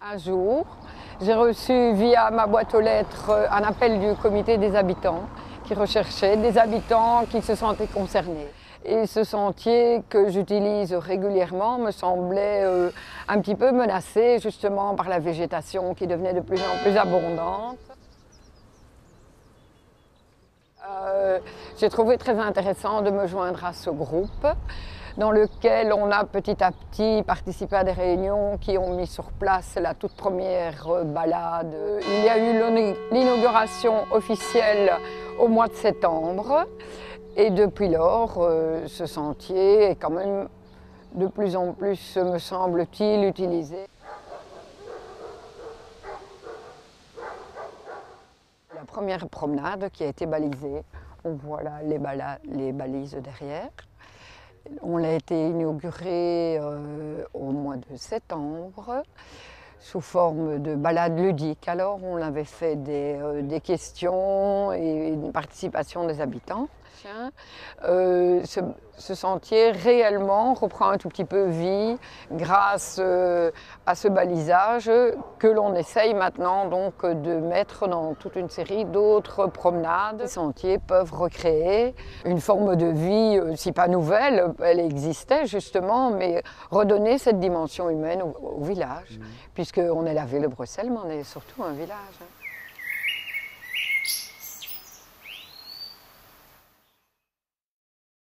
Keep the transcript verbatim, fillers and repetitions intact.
Un jour, j'ai reçu via ma boîte aux lettres un appel du comité des habitants qui recherchait des habitants qui se sentaient concernés. Et ce sentier que j'utilise régulièrement me semblait euh, un petit peu menacé justement par la végétation qui devenait de plus en plus abondante. Euh, j'ai trouvé très intéressant de me joindre à ce groupe dans lequel on a petit à petit participé à des réunions qui ont mis sur place la toute première balade. Il y a eu l'inauguration officielle au mois de septembre et depuis lors, ce sentier est quand même de plus en plus, me semble-t-il, utilisé. La première promenade qui a été balisée, on voit là les, les balises derrière. On a été inauguré euh, au mois de septembre sous forme de balade ludique. Alors on avait fait des, euh, des questions et une participation des habitants. Euh, ce, ce sentier réellement reprend un tout petit peu vie grâce euh, à ce balisage que l'on essaye maintenant donc de mettre dans toute une série d'autres promenades. Les sentiers peuvent recréer une forme de vie, euh, si pas nouvelle, elle existait justement, mais redonner cette dimension humaine au, au village, mmh. puisqu'on est la ville de Bruxelles, mais on est surtout un village.